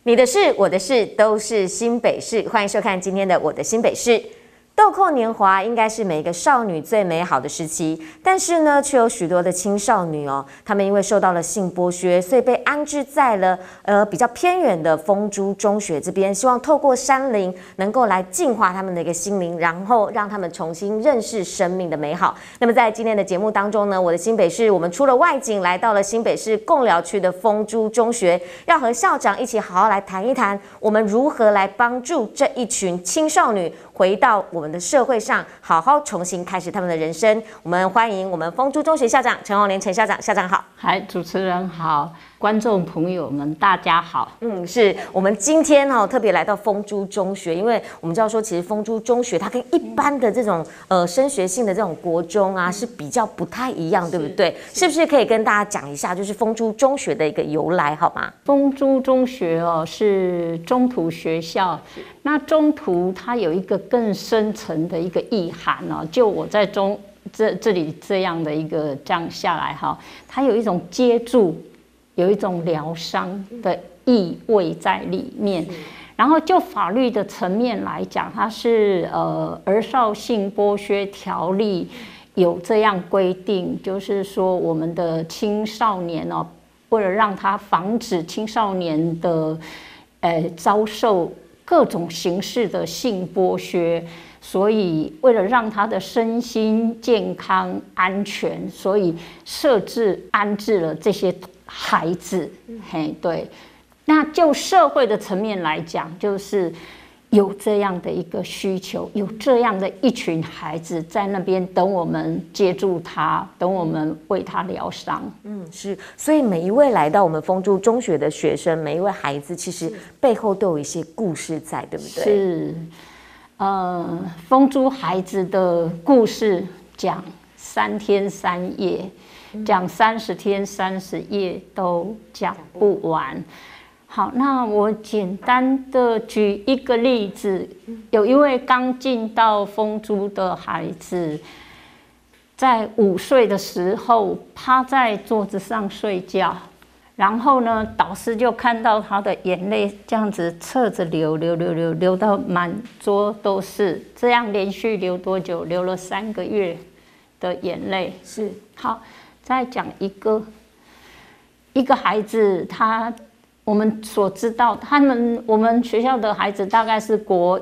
你的事，我的事，都是新北市。欢迎收看今天的《我的新北市》。豆蔻年华应该是每一个少女最美好的时期，但是呢，却有许多的青少女哦，她们因为受到了性剥削，所以被安置在了比较偏远的丰珠中学这边，希望透过山林能够来净化他们的一个心灵，然后让他们重新认识生命的美好。那么在今天的节目当中呢，我的新北市我们出了外景，来到了新北市贡寮区的丰珠中学，要和校长一起好好来谈一谈，我们如何来帮助这一群青少女回到我们的社会上，好好重新开始他们的人生。我们欢迎我们丰珠中学校长陈宏莲陈校长，校长好。 嗨，主持人好，观众朋友们大家好。 是我们今天特别来到丰珠中学，因为我们知道说，其实丰珠中学它跟一般的这种升学性的这种国中啊是比较不太一样，对不对？是不是可以跟大家讲一下，就是丰珠中学的一个由来好吗？ 丰珠中学是中途学校，那中途它有一个更深层的一个意涵就我在这里这样的一个这样下来它有一种接住，有一种疗伤的意味在里面。然后就法律的层面来讲，它是儿少性剥削条例有这样规定，就是说我们的青少年为了让他防止青少年的遭受各种形式的性剥削，所以为了让他的身心健康安全，所以安置了这些孩子。对。那就社会的层面来讲，就是有这样的一个需求，有这样的一群孩子在那边等我们接住他，等我们为他疗伤。 是，所以每一位来到我们丰珠中学的学生，每一位孩子，其实背后都有一些故事在，对不对？ 是，丰珠孩子的故事讲3天3夜，讲30天30夜都讲不完。好，那我简单的举一个例子，有一位刚进到丰珠的孩子，在5岁的时候趴在桌子上睡觉，然后呢，导师就看到他的眼泪这样子侧着流到满桌都是，这样连续流多久？流了3个月的眼泪。 是。 好，再讲一个孩子，我们所知道，我们学校的孩子大概是国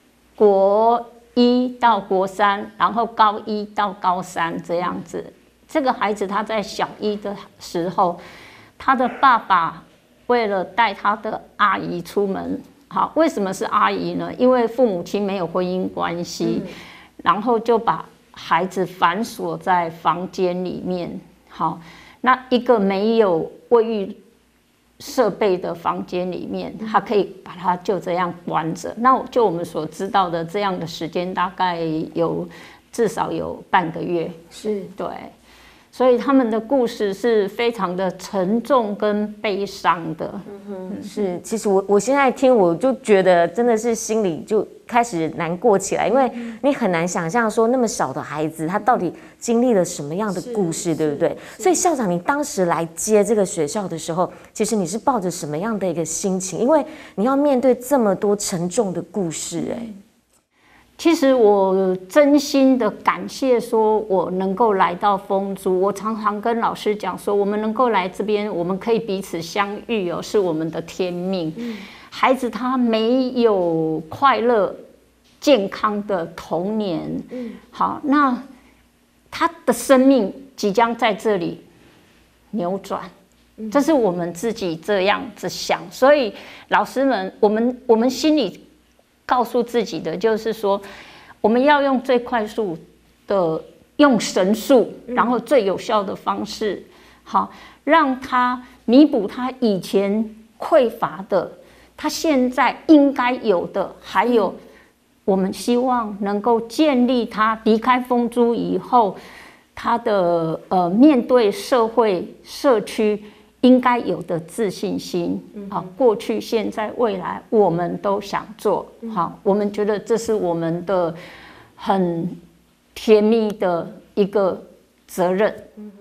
1到国3，然后高1到高3这样子。这个孩子他在小1的时候，他的爸爸为了带他的阿姨出门，好，为什么是阿姨呢？因为父母亲没有婚姻关系，然后就把孩子反锁在房间里面。好，那一个没有卫浴设备的房间里面，他可以把它就这样关着。那就我们所知道的这样的时间，大概至少有半个月。 是， 对。所以他们的故事是非常的沉重跟悲伤的。 是，其实我现在听，我就觉得真的是心里就开始难过起来，因为你很难想象说那么小的孩子他到底经历了什么样的故事，对不对？所以校长，你当时来接这个学校的时候，其实你是抱着什么样的一个心情？因为你要面对这么多沉重的故事， 其实我真心的感谢，说我能够来到丰珠。我常常跟老师讲说，我们能够来这边，我们可以彼此相遇是我们的天命。孩子他没有快乐、健康的童年，好，那他的生命即将在这里扭转。这是我们自己这样子想，所以老师们，我们心里告诉自己的就是说，我们要用最快速的用神术，然后最有效的方式，好，让他弥补他以前匮乏的，他现在应该有的，还有我们希望能够建立他离开丰珠以后，他的面对社会社区应该有的自信心。好，过去现在未来我们都想做好，我们觉得这是我们的很甜蜜的一个责任。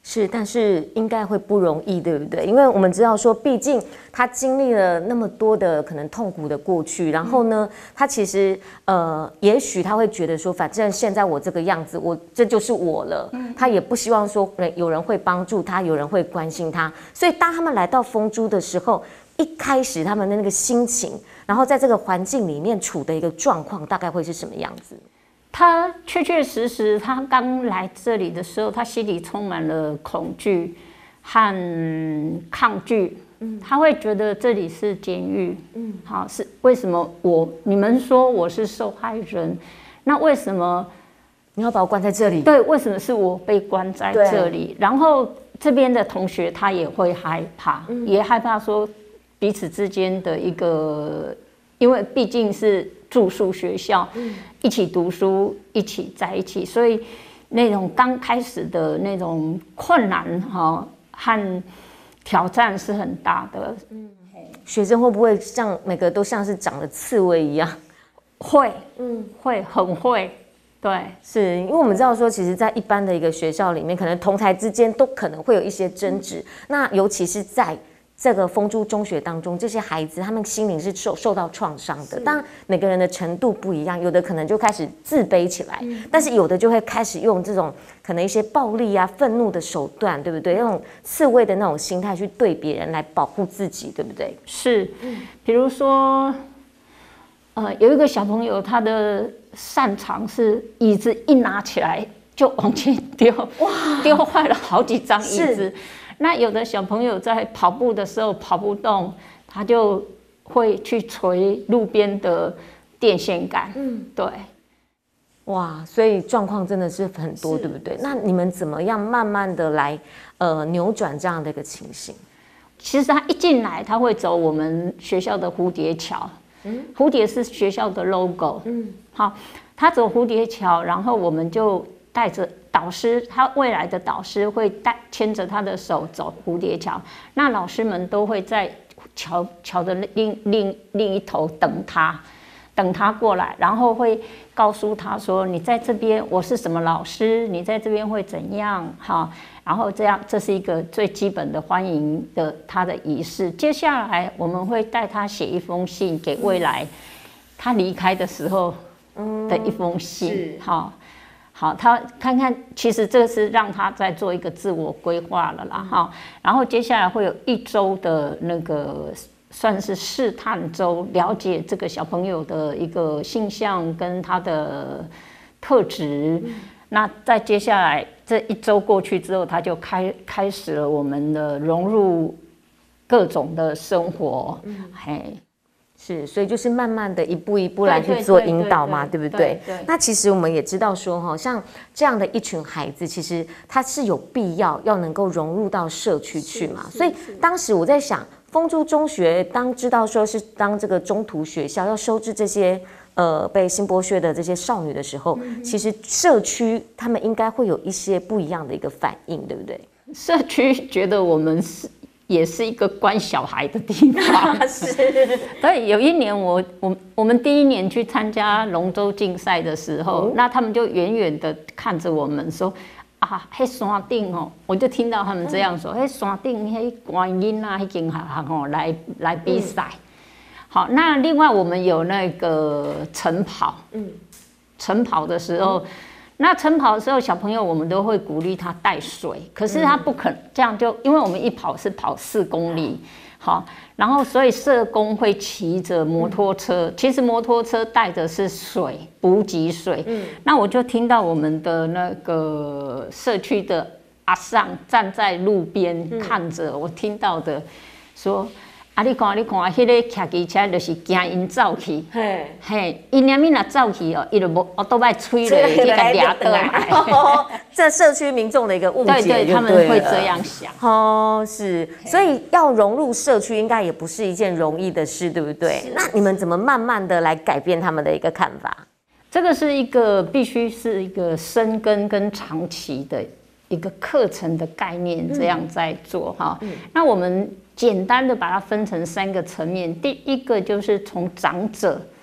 是，但是应该会不容易，对不对？因为我们知道说，毕竟他经历了那么多的可能痛苦的过去，然后呢，他其实也许他会觉得说，反正现在我这个样子，这就是我了。他也不希望说有人会帮助他，有人会关心他。所以当他们来到丰珠的时候，一开始他们的那个心情，然后在这个环境里面处的一个状况，大概会是什么样子？ 他确确实实，他刚来这里的时候，他心里充满了恐惧和抗拒。他会觉得这里是监狱。好，是为什么你们说我是受害人，那为什么你要把我关在这里？ 对，为什么是我被关在这里？然后这边的同学他也会害怕，也害怕说彼此之间的一个，因为毕竟是住宿学校，一起读书，一起在一起，所以那种刚开始的那种困难和挑战是很大的。 学生会不会像每个都像是长了刺猬一样？ 会，会很会。对， 是因为我们知道说，其实，在一般的一个学校里面，可能同台之间都可能会有一些争执。那尤其是在这个丰珠中学当中，这些孩子他们心灵是受到创伤的。当然，每个人的程度不一样，有的可能就开始自卑起来，但是有的就会开始用这种可能一些暴力啊、愤怒的手段，对不对？那种刺猬的那种心态去对别人来保护自己，对不对？ 是，比如说，有一个小朋友，他的擅长是椅子一拿起来就往前丢，丢坏了好几张椅子。那有的小朋友在跑步的时候跑不动，他就会去捶路边的电线杆。对， 哇，所以状况真的是很多，对不对？那你们怎么样慢慢的来扭转这样的一个情形？ 其实他一进来，他会走我们学校的蝴蝶桥。蝴蝶是学校的 logo。好，他走蝴蝶桥，然后我们就带着导师，他未来的导师会牵着他的手走蝴蝶桥。那老师们都会在桥的另一头等他过来，然后会告诉他说：“你在这边，我是什么老师？你在这边会怎样？”哈，然后这是一个最基本的欢迎的他的仪式。接下来我们会带他写一封信给未来他离开的时候的一封信。好，他看看，其实这是让他在做一个自我规划了啦。哈，然后接下来会有1周的那个。算是试探周，了解这个小朋友的一个性向跟他的特质。那在接下来这1周过去之后，他就开始了我们的融入各种的生活。 是，所以就是慢慢的一步一步来去做引导嘛，对不对？那其实我们也知道说，像这样的一群孩子，其实他是有必要能够融入到社区去嘛。所以当时我在想，丰珠中学当知道说是当这个中途学校要收治这些被性剥削的这些少女的时候，其实社区他们应该会有一些不一样的一个反应，对不对？ 社区觉得我们也是一个关小孩的地方。 是。 对，有一年我们第1年去参加龙舟竞赛的时候，那他们就远远的看着我们说。那山顶我就听到他们这样说：“那山顶那观音啊，那间学校来比赛。”好，那另外我们有那个晨跑。晨跑的时候，那晨跑的时候，小朋友我们都会鼓励他带水，可是他不肯这样，就因为我们一跑是跑4公里。好，然后所以社工会骑着摩托车，其实摩托车带的是水，补给水。那我就听到我们的那个社区的阿桑站在路边看着，我听到的说：“你看，迄个骑机车就是惊因走去，因念若走去伊就无都摆吹了，去甲掠倒来。” 这社区民众的一个误解， 对，他们会这样想。 是，所以要融入社区，应该也不是一件容易的事，对不对？那你们怎么慢慢的来改变他们的一个看法？ 这个是一个必须是一个深耕跟长期的一个课程的概念，这样在做哈。那我们简单的把它分成3个层面，第一个就是从长者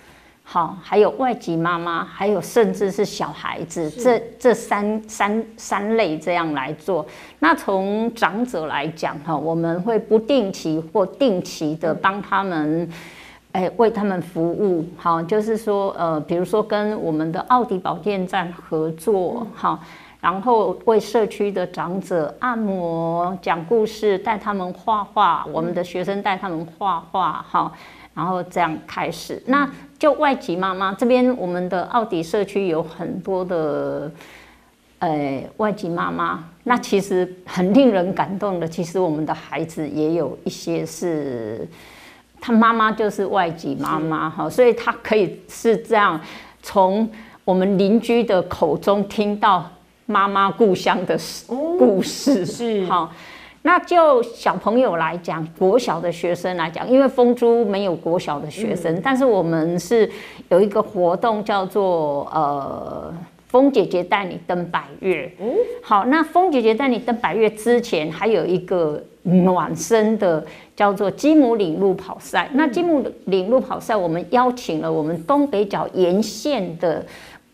好，还有外籍妈妈，还有甚至是小孩子，这三类这样来做。那从长者来讲哈，我们会不定期或定期的帮他们，为他们服务。好，就是说比如说跟我们的奥迪保健站合作，好。然后为社区的长者按摩、讲故事、带他们画画，我们的学生带他们画画，哈，然后这样开始。那就外籍妈妈这边，我们的奥迪社区有很多的，外籍妈妈。那其实很令人感动的，其实我们的孩子也有一些是，他妈妈就是外籍妈妈，哈，所以他可以是这样从我们邻居的口中听到妈妈故乡的故事， 是好。那就小朋友来讲，国小的学生来讲，因为丰珠没有国小的学生，但是我们是有一个活动叫做风姐姐带你登百岳。好，那风姐姐带你登百岳之前，还有一个暖身的叫做基姆岭路跑赛。那基姆岭路跑赛，我们邀请了我们东北角沿线的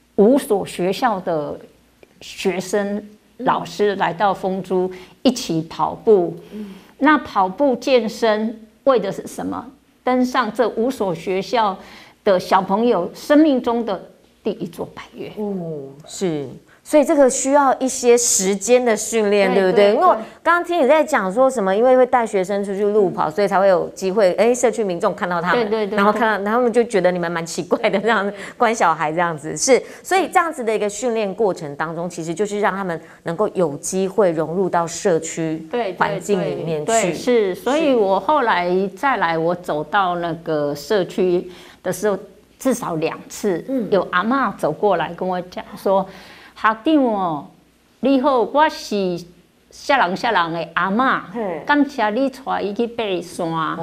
5所学校的学生、老师来到丰珠一起跑步。那跑步健身为的是什么？登上这5所学校的小朋友生命中的第1座百岳。 是。所以这个需要一些时间的训练，对不对？因为我刚刚听你在讲说什么，因为会带学生出去路跑，所以才会有机会，社区民众看到他们， 对， 然后看到，然后他们就觉得你们蛮奇怪的，这样关小孩这样子，是，所以这样子的一个训练过程当中，其实就是让他们能够有机会融入到社区环境里面去， 是，所以我后来再来，我走到那个社区的时候，至少2次，有阿嬷走过来跟我讲说。校长哦，你好，我是啥人的阿嬷，感谢你带伊去爬山。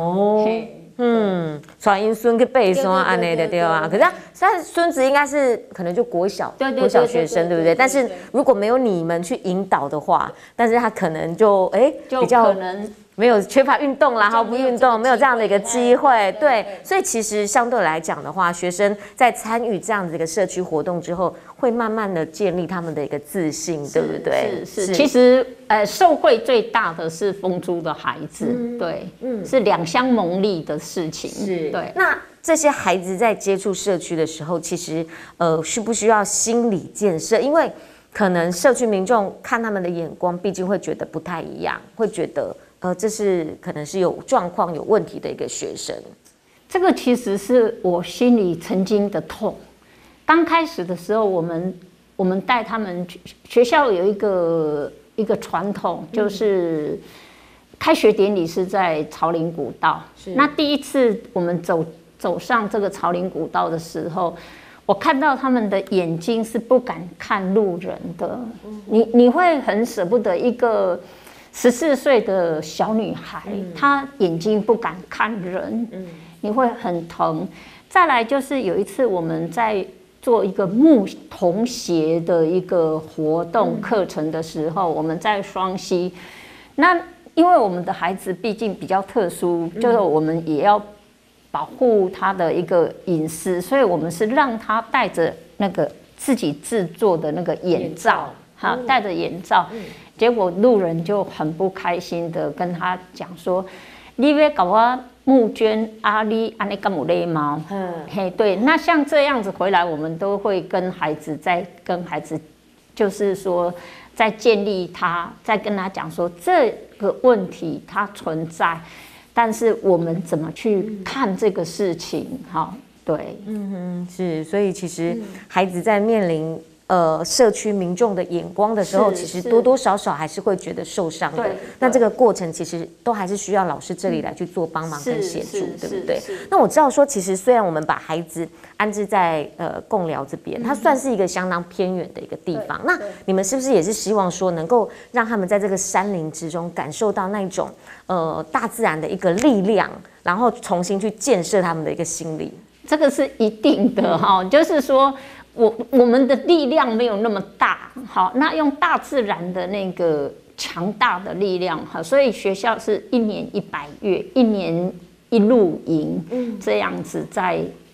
带因孙去爬山安尼的对啊。可是他孙子应该是可能就国小学生对不对？但是如果没有你们去引导的话，但是他可能就比较可能。没有缺乏运动啦，毫不运动，没有这样的一个机会，对，所以其实相对来讲的话，学生在参与这样子一个社区活动之后，会慢慢的建立他们的一个自信，对不对？ 是。其实受惠最大的是丰珠的孩子，对，是两相蒙利的事情， 是。 对。 那这些孩子在接触社区的时候，其实需不需要心理建设？因为可能社区民众看他们的眼光，毕竟会觉得不太一样，会觉得。这是可能是有状况、有问题的一个学生。 这个其实是我心里曾经的痛。刚开始的时候，我们带他们学校有一个传统，就是开学典礼是在草岭古道。那第一次我们走上这个草岭古道的时候，我看到他们的眼睛是不敢看路人的。你会很舍不得一个。14岁的小女孩，她眼睛不敢看人，你会很疼。再来就是有一次我们在做一个牧童鞋的一个活动课程的时候，我们在双溪。那因为我们的孩子毕竟比较特殊，就是我们也要保护他的一个隐私，所以我们是让他戴着那个自己制作的那个眼罩，好，戴着眼罩。结果路人就很不开心的跟他讲说：“你要搞我募捐啊，你安尼干有礼貌？”嘿，对。那像这样子回来，我们都会跟孩子就是说在建立他，在跟他讲说这个问题它存在，但是我们怎么去看这个事情？好，对， 是。所以其实孩子在面临。社区民众的眼光的时候，其实多多少少还是会觉得受伤的。那这个过程其实都还是需要老师这里来去做帮忙跟协助，对不对？那我知道说，其实虽然我们把孩子安置在贡寮这边，它算是一个相当偏远的一个地方。那你们是不是也是希望说，能够让他们在这个山林之中感受到那种大自然的一个力量，然后重新去建设他们的一个心理？ 这个是一定的哈，就是说。我们的力量没有那么大，好，那用大自然的那个强大的力量，好，所以学校是1年100月，1年1露营，这样子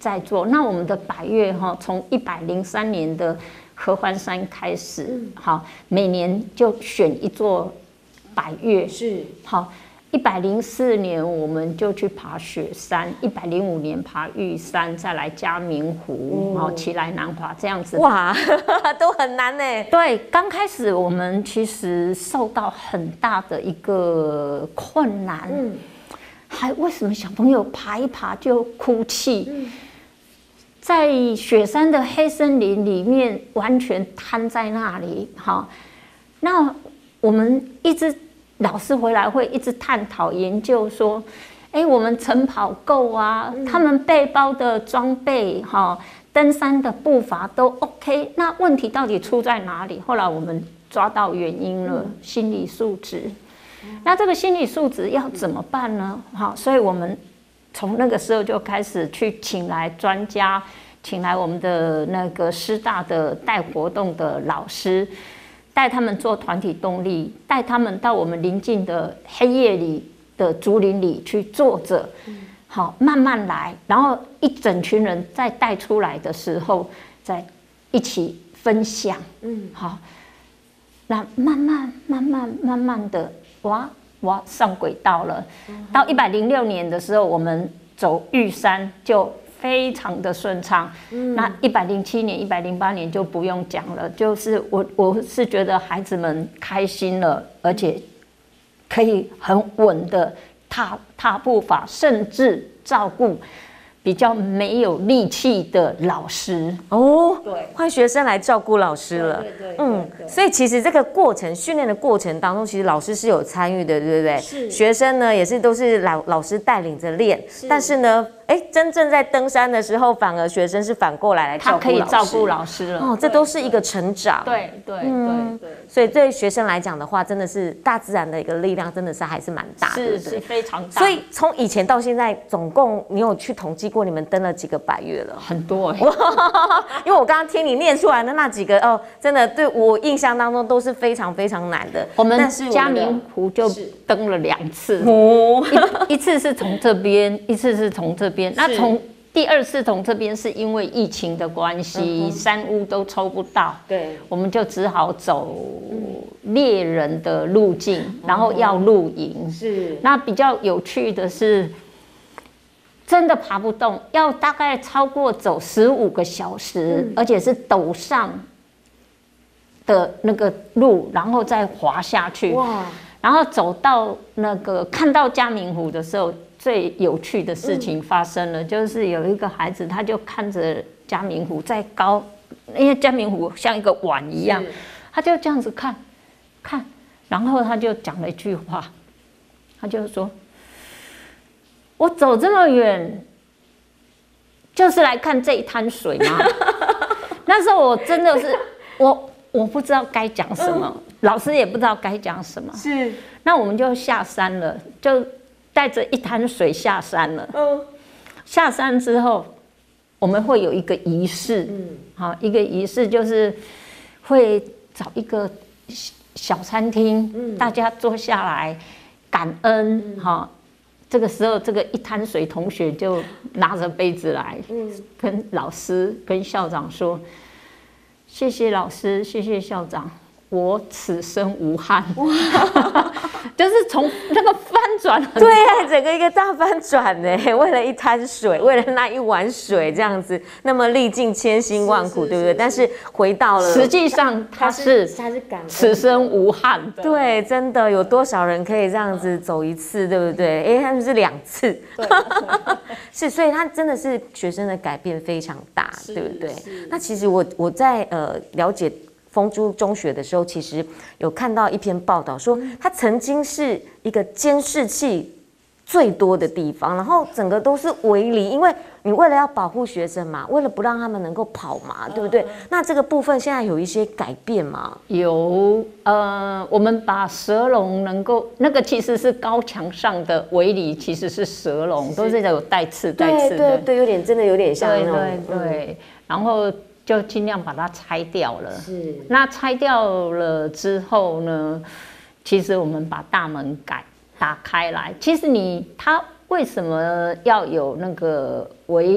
在做。那我们的百岳哈，从103年的合欢山开始，好，每年就选一座百岳， 是好。104年我们就去爬雪山，105年爬玉山，再来嘉明湖，然后奇来南华这样子。 哇，都很难呢。 对，刚开始我们其实受到很大的一个困难，还为什么小朋友爬一爬就哭泣？在雪山的黑森林里面完全瘫在那里，好，那我们一直。老师回来会一直探讨研究说，我们晨跑够啊，他们背包的装备哈，登山的步伐都 OK， 那问题到底出在哪里？后来我们抓到原因了，心理素质。那这个心理素质要怎么办呢？好，所以我们从那个时候就开始去请来专家，请来我们的那个师大的带活动的老师。带他们做团体动力，带他们到我们邻近的黑夜里的竹林里去坐着，好，慢慢来，然后一整群人再带出来的时候，再一起分享，好，那慢慢的，哇，上轨道了。到106年的时候，我们走玉山就非常的顺畅，那107年、108年就不用讲了，就是我是觉得孩子们开心了，而且可以很稳的踏步伐，甚至照顾比较没有力气的老师哦， 对， 换学生来照顾老师了， 对， 所以其实这个过程训练的过程当中，其实老师是有参与的，对不对？ 是， 学生呢也是都是老师带领着练，但是呢，真正在登山的时候，反而学生是反过来照顾老师， 他可以照顾老师了， 哦，这都是一个成长， 对， 所以对学生来讲的话，真的是大自然的一个力量，真的是还是蛮大的， 是非常大。 所以从以前到现在，总共你有去统计过你们登了几个百岳了？ 很多因为我刚刚听你念出来的那几个哦，真的对我印象当中都是非常非常难的。 我们嘉明湖就登了2次，一次是从这边，一次是从这边。那从第2次从这边是因为疫情的关系，山屋都抽不到， 对， 我们就只好走猎人的路径，然后要露营。 是， 那比较有趣的是。真的爬不动，要大概超过走15个小时，而且是陡上的那个路，然后再滑下去。哇！然后走到那个看到嘉明湖的时候，最有趣的事情发生了，就是有一个孩子，他就看着嘉明湖在高，因为嘉明湖像一个碗一样，他就这样子看，然后他就讲了一句话，他就说。我走这么远，就是来看这一滩水吗？那时候我真的是我不知道该讲什么，老师也不知道该讲什么。 是， 那我们就下山了，就带着一滩水下山了。下山之后，我们会有一个仪式，好，一个仪式就是会找一个小餐厅，大家坐下来感恩，哈。这个时候，这个一滩水同学就拿着杯子来，跟老师、跟校长说：“谢谢老师，谢谢校长，我此生无憾。”就是从那个翻转， 对啊，整个一个大翻转呢，为了一滩水，为了那一碗水，这样子，那么历尽千辛万苦，对不对？但是回到了， 实际上他是此生无憾。 对，真的有多少人可以这样子走一次，对不对？他们是2次，是，所以他真的是学生的改变非常大，对不对？那其实我在了解。丰珠中学的时候，其实有看到一篇报道说，它曾经是一个监视器最多的地方，然后整个都是围篱，因为你为了要保护学生嘛，为了不让他们能够跑嘛，对不对？那这个部分现在有一些改变吗？ 有，我们把蛇笼能够那个其实是高墙上的围篱，其实是蛇笼，都是有带刺的， 对，有点真的有点像那种， 对，然后。就尽量把它拆掉了。 是。那拆掉了之后呢，其实我们把大门打开来。其实它为什么要有那个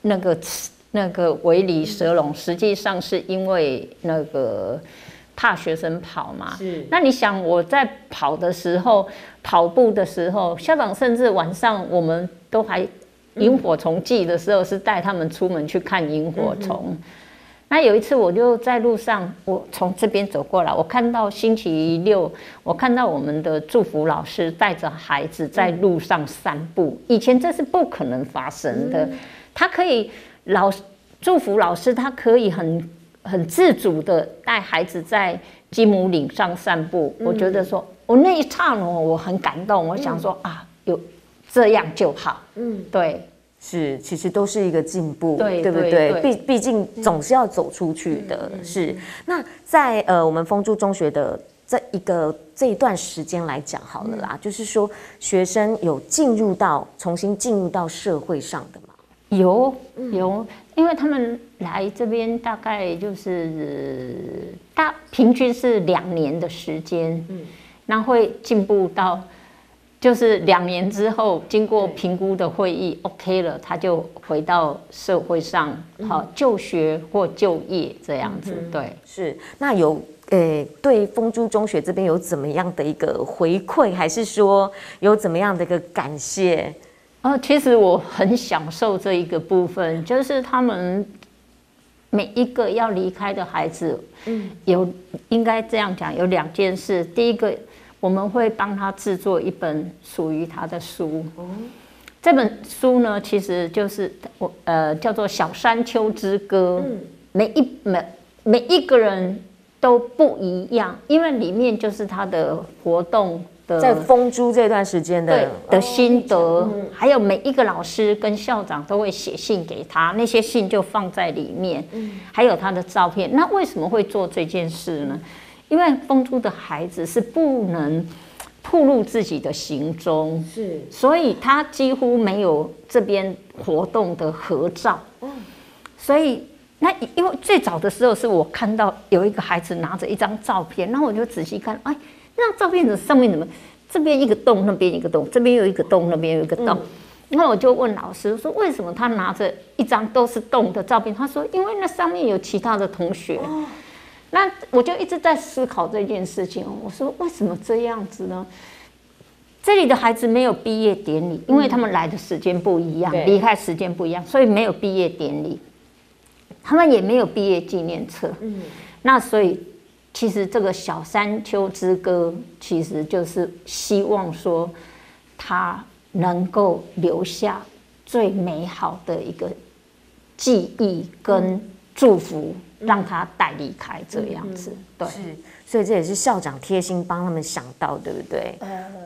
那个围篱蛇笼，实际上是因为那个怕学生跑嘛。是。那你想我在跑步的时候，校长甚至晚上我们都还萤火虫季的时候是带他们出门去看萤火虫。那有一次我就在路上，我从这边走过来，我看到星期六，我看到我们的祝福老师带着孩子在路上散步。以前这是不可能发生的，他可以祝福老师，他可以很自主的带孩子在基姆岭上散步。我觉得说，我那一刹那我很感动，我想说啊，有这样就好。对。 是，其实都是一个进步，对不对？毕竟总是要走出去的。是。那在我们丰珠中学的这一段时间来讲好了啦，就是说学生有重新进入到社会上的吗？ 有，因为他们来这边大概就是平均是2年的时间，那会进步到。就是2年之后，经过评估的会议 OK 了，他就回到社会上，就学或就业这样子。对， 是。那有对丰珠中学这边有怎么样的一个回馈，还是说有怎么样的一个感谢？ 其实我很享受这一个部分，就是他们每一个要离开的孩子，应该这样讲，有2件事。第一个，我们会帮他制作一本属于他的书。这本书呢，其实就是叫做《小山丘之歌》。每一个人都不一样，因为里面就是他的活动的， 在丰珠这段时间的心得，还有每一个老师跟校长都会写信给他，那些信就放在里面，还有他的照片。那为什么会做这件事呢？因为丰珠的孩子是不能暴露自己的行踪，所以他几乎没有这边活动的合照。所以那因为最早的时候是我看到有一个孩子拿着一张照片，然后我就仔细看，哎，那张照片上面怎么这边一个洞，那边一个洞，这边有一个洞，那边有一个洞。那我就问老师说，为什么他拿着一张都是洞的照片？他说，因为那上面有其他的同学。那我就一直在思考这件事情。我说为什么这样子呢？这里的孩子没有毕业典礼，因为他们来的时间不一样，离开时间不一样，所以没有毕业典礼，他们也没有毕业纪念册。那所以其实这个小山丘之歌，其实就是希望说他能够留下最美好的一个记忆跟祝福。让他带离开这样子。对， 所以这也是校长贴心帮他们想到，对不对？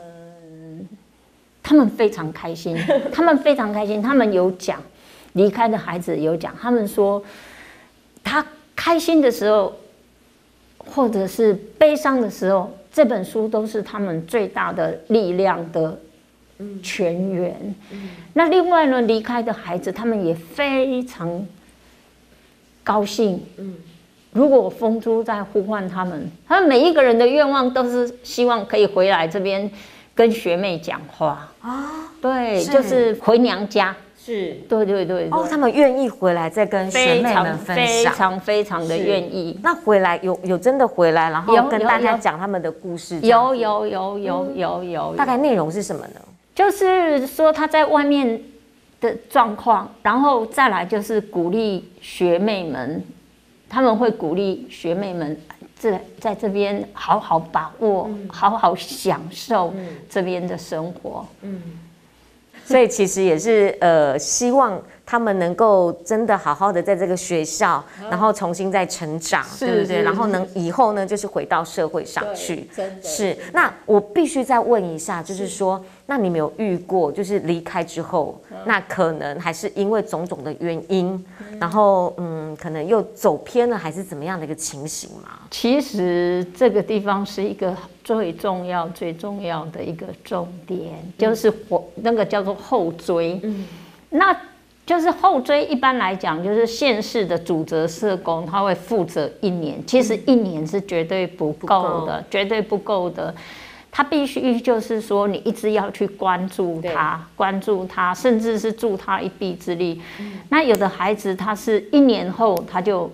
他们非常开心，他们有讲，离开的孩子有讲，他们说他开心的时候，或者是悲伤的时候，这本书都是他们最大的力量的泉源。那另外呢，离开的孩子，他们也非常高兴。如果丰珠在呼唤他们每一个人的愿望都是希望可以回来这边跟学妹讲话啊。对，就是回娘家。是，对。 他们愿意回来再跟学妹们分享， 非常的愿意。 那回来有真的回来，然后跟大家讲他们的故事。 有。 大概内容是什么呢？ 就是说他在外面的状况，然后再来就是鼓励学妹们，他们会鼓励学妹们在这边好好把握，好好享受这边的生活。 所以其实也是希望他们能够真的好好的在这个学校，然后重新再成长，对不对？然后以后呢，就是回到社会上去。是。那我必须再问一下，就是说，那你们有遇过，就是离开之后，那可能还是因为种种的原因，然后可能又走偏了，还是怎么样的一个情形吗？ 其实这个地方是一个最重要的一个重点，就是那个叫做后追。那就是后追，一般来讲就是县市的主责社工他会负责1年，其实1年是绝对不够的，绝对不够的。 他必须就是说，你一直要去关注他，甚至是助他一臂之力。那有的孩子他是1年后他就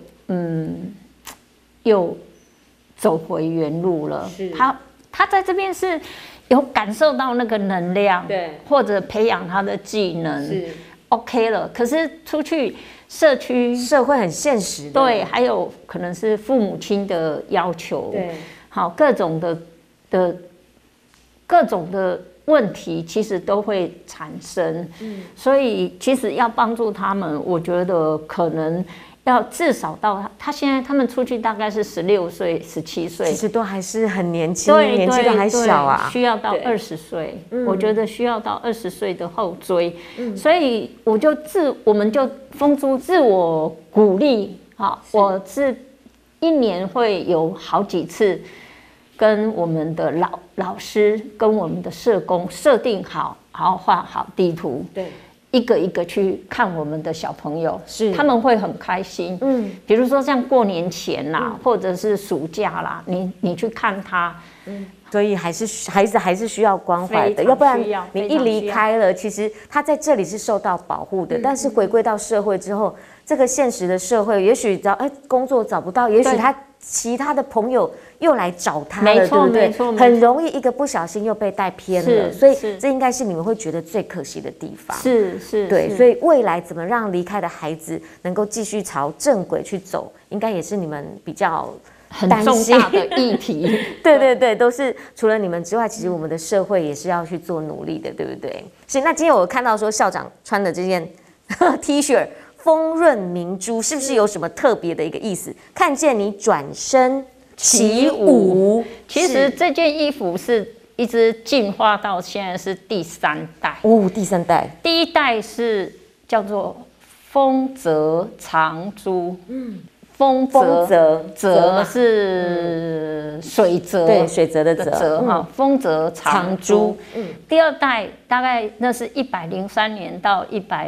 又走回原路了。他在这边是有感受到那个能量，对，或者培养他的技能，是 OK 了。可是出去社会很现实的， 对，还有可能是父母亲的要求，对，好，各种的问题其实都会产生，所以其实要帮助他们，我觉得可能要至少到他们出去大概是16岁、17岁， 其实都还是很年轻，年纪都还小啊， 需要到20岁，我觉得需要到20岁的后追，所以我们就风珠自我鼓励，好，我是1年会有好几次跟我们的老师跟我们的社工设定好，然后画好地图，对。一个一个去看我们的小朋友，他们会很开心。比如说像过年前啦，或者是暑假啦，你去看他， 所以孩子还是需要关怀的，要不然你一离开了，其实他在这里是受到保护的，但是回归到社会之后，这个现实的社会，也许工作找不到，也许他其他的朋友又来找他了，对不对？很容易一个不小心又被带偏了，所以这应该是你们会觉得最可惜的地方。对，所以未来怎么让离开的孩子能够继续朝正轨去走，应该也是你们比较很重大的议题。 对，都是除了你们之外，其实我们的社会也是要去做努力的，对不对？是。那今天我看到说校长穿的这件 T 恤。丰润明珠是不是有什么特别的一个意思？看见你转身起舞， 其实这件衣服是一直进化到现在是第3代哦，第3代， 第1代是叫做丰泽长珠，丰泽是水泽， 对，水泽的泽哈，丰泽长珠。第2代大概那是103年到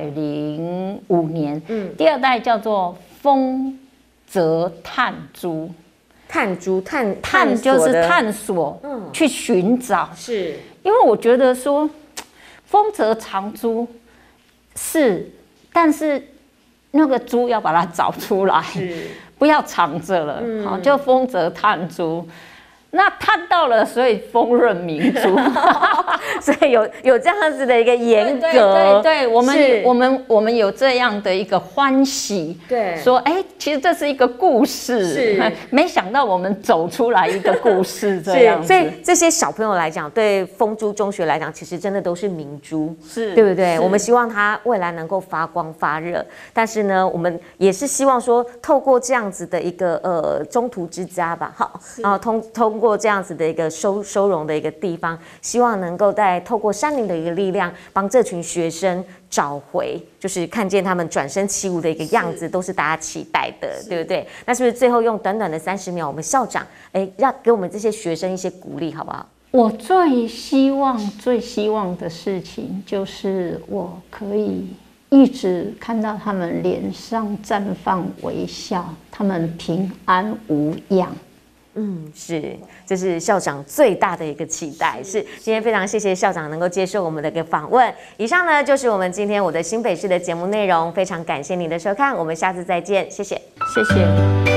105年，第2代叫做丰泽探珠。探就是探索，去寻找。是，因为我觉得说丰泽长珠是，但是那个珠要把它找出来，不要藏着了，好，就丰泽探珠。那探到了，所以丰润明珠， 所以有这样子的一个严格， 对，我们有这样的一个欢喜，对，说其实这是一个故事，没想到我们走出来一个故事这样子。 所以这些小朋友来讲，对丰珠中学来讲，其实真的都是明珠，对不对？我们希望它未来能够发光发热，但是呢，我们也是希望说，透过这样子的一个中途之家吧，好，然后通过这样子的一个收容的一个地方，希望能够再透过山林的一个力量，帮这群学生找回，就是看见他们转身起舞的一个样子，都是大家期待的，对不对？那是不是最后用短短的30秒，我们校长要给我们这些学生一些鼓励，好不好？ 我最希望的事情就是我可以一直看到他们脸上绽放微笑，他们平安无恙。 是，这是校长最大的一个期待。是，今天非常谢谢校长能够接受我们的一个访问。以上呢就是我们今天我的新北市的节目内容，非常感谢您的收看，我们下次再见，谢谢， 谢谢。